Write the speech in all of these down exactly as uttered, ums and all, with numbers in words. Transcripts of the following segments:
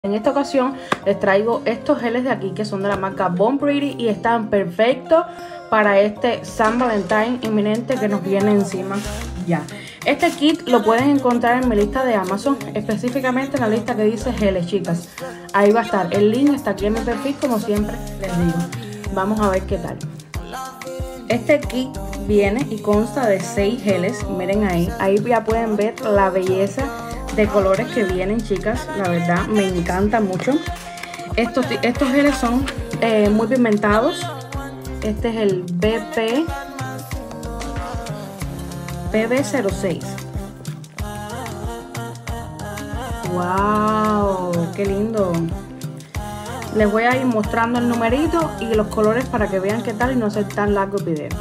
En esta ocasión les traigo estos geles de aquí que son de la marca Born Pretty y están perfectos para este San Valentín inminente que nos viene encima ya. Este kit lo pueden encontrar en mi lista de Amazon, específicamente en la lista que dice geles, chicas. Ahí va a estar, el link está aquí en mi perfil como siempre les digo. Vamos a ver qué tal. Este kit viene y consta de seis geles, miren ahí, ahí ya pueden ver la belleza de colores que vienen, chicas. La verdad me encanta mucho. Estos, estos geles son eh, muy pigmentados. Este es el B P P B cero seis. Wow, qué lindo. Les voy a ir mostrando el numerito y los colores para que vean qué tal y no sea tan largo el video.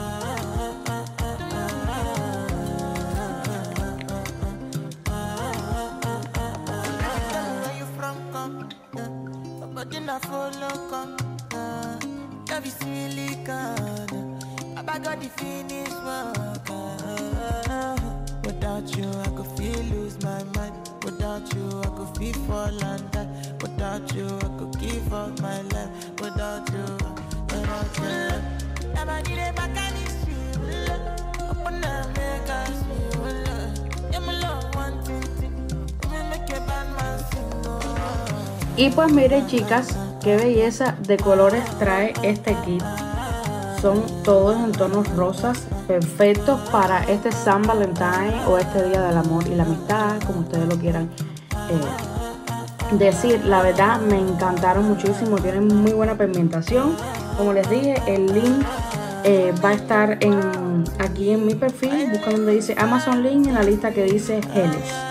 Without you, I could feel lose my mind. Without you, I could feel fall and die. Without you, I could give up my life. Without you, without you, never did it back on this street. Open up, make us feel. You my love, one thing, me make a bad man sing. Y pues miren, chicas, qué belleza de colores trae este kit. Son todos en tonos rosas, perfectos para este San Valentín o este Día del Amor y la Amistad, como ustedes lo quieran eh, decir. La verdad me encantaron muchísimo, tienen muy buena pigmentación. Como les dije, el link eh, va a estar en, aquí en mi perfil. Busca donde dice Amazon Link en la lista que dice geles.